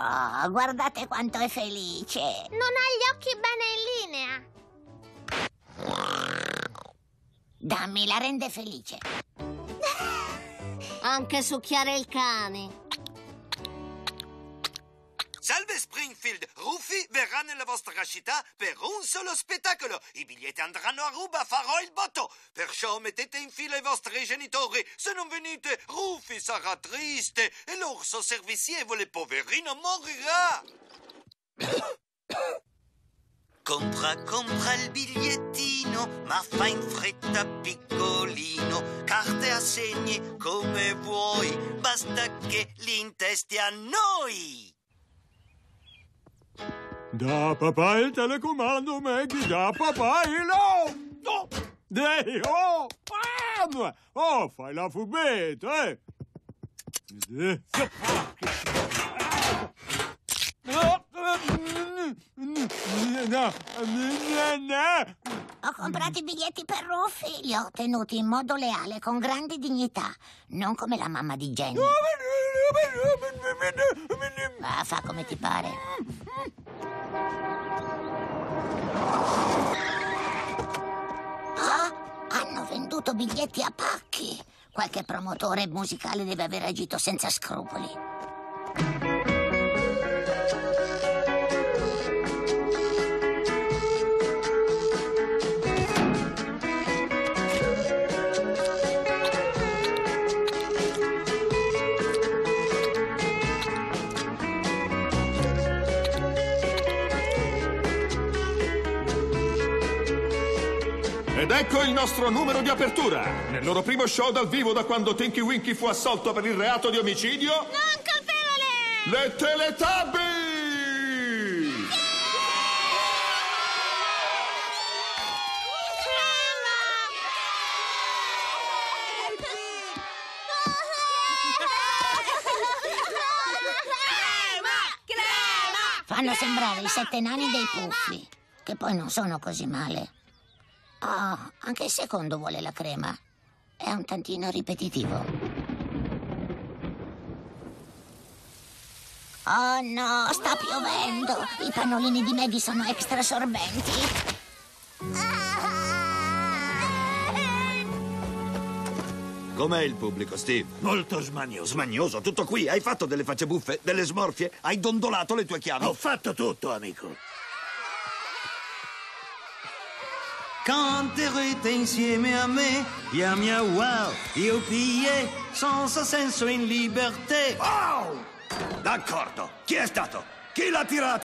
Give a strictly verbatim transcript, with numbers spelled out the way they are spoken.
Oh, guardate quanto è felice. Non ha gli occhi bene in linea. Dammi, la rende felice. Anche succhiare il cane. Salve Springfield, Rufy verrà nella vostra città per un solo spettacolo. I biglietti andranno a ruba, farò il botto. Perciò mettete in fila i vostri genitori. Se non venite, Rufy sarà triste e l'orso servizievole, poverino, morirà. Compra, compra il bigliettino, ma fa in fretta piccolino. Carte a segni come vuoi, basta che li intesti a noi. Da papà il telecomando, Maggie, da papà il... Oh! Oh! Dei, oh! Ah! Oh, fai la furbetta, eh! Ho comprato i biglietti per Rufy, li ho ottenuti in modo leale, con grande dignità, non come la mamma di Jenny. Ah, fa come ti pare. Ah, hanno venduto biglietti a pacchi. Qualche promotore musicale deve aver agito senza scrupoli. Ed ecco il nostro numero di apertura. Nel loro primo show dal vivo da quando Tinky Winky fu assolto per il reato di omicidio... Non colpevole! Le Teletubbies! Fanno sembrare i sette nani dei Puffi, che poi non sono così male. Oh, anche il secondo vuole la crema. È un tantino ripetitivo. Oh no, sta piovendo. I pannolini di Maggie sono extra assorbenti. Com'è il pubblico, Steve? Molto smanioso. Smagnoso, tutto qui. Hai fatto delle facce buffe, delle smorfie, hai dondolato le tue chiavi. Ho fatto tutto, amico. Canterete insieme a me, via mia wow, io pie, senza senso in libertà. Oh! D'accordo. Chi è stato? Chi l'ha tirato?